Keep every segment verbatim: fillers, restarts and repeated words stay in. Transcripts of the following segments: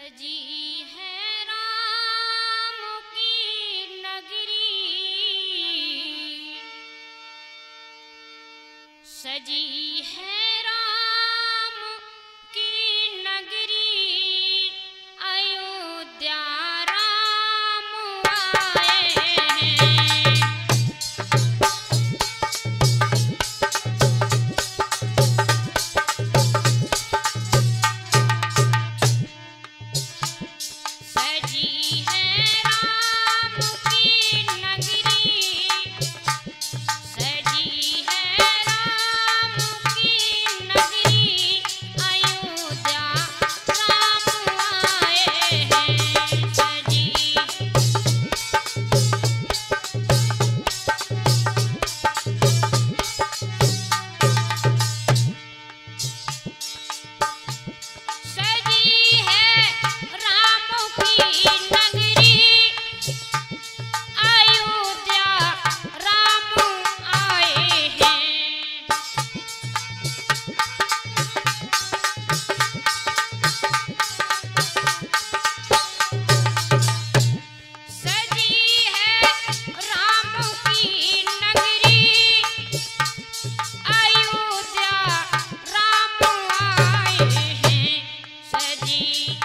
सजी है राम की नगरी, सजी है राम की नगरी, अयोध्या राम आए हैं। सजी है राम की नगरी, सजी है राम की नगरी, अयोध्या राम आए हैं। सजी सजी है राम की नगरी, अयोध्या राम आए हैं। सजी है राम की नगरी, अयोध्या राम आए हैं। सजी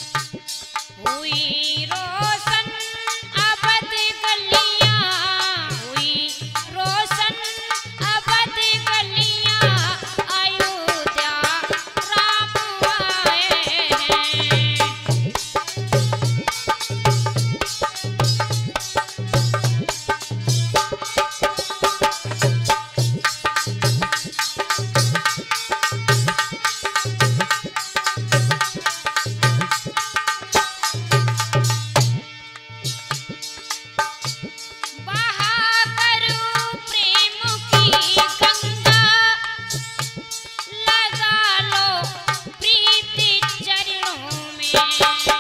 हुई रोशन अवध गलियां, हुई रोशन अवध गलियां, अयोध्या राम आए हैं। बहा करो प्रेम की गंगा, लगा लो प्रीति चरणों में।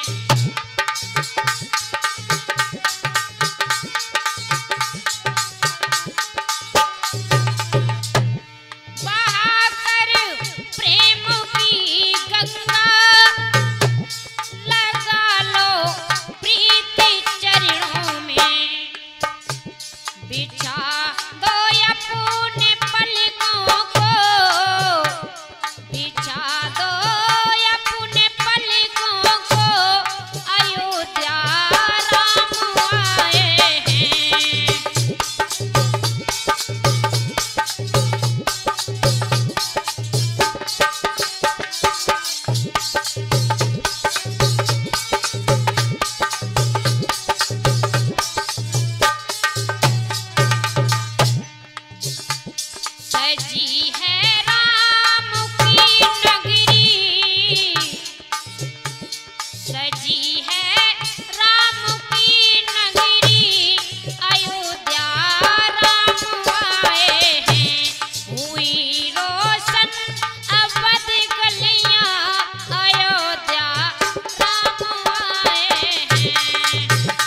बहा कर प्रेम की गंगा, लगा लो प्रीति चरणों में। बिछा दो अपने पलकों को, बिछा दो अपने पलकों को, अयोध्या राम आए हैं। सजी है राम की नगरी, सजी है राम की नगरी, अयोध्या राम आए हैं। हुई रोशन अवध गलियां, अयोध्या राम आए हैं।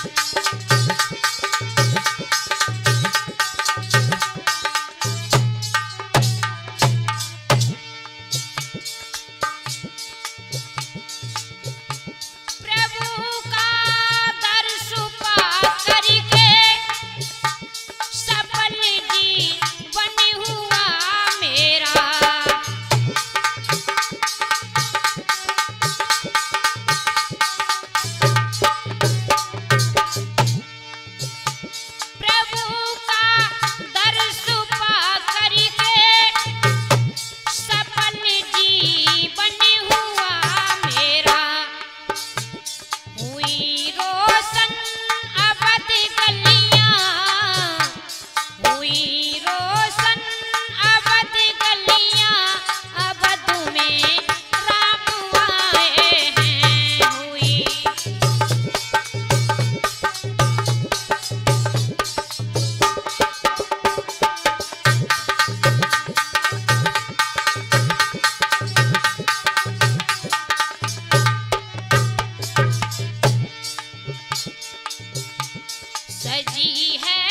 प्रभु का दर्श पा करके सफल जीवन हुआ मेरा। प्रभु का दर्श पा करके सफल जीवन हुआ मेरा। हुई रोशन अवध गलियां, हुई रोशन अवध गलियां, अवध में राम आए हैं। हुई सजी है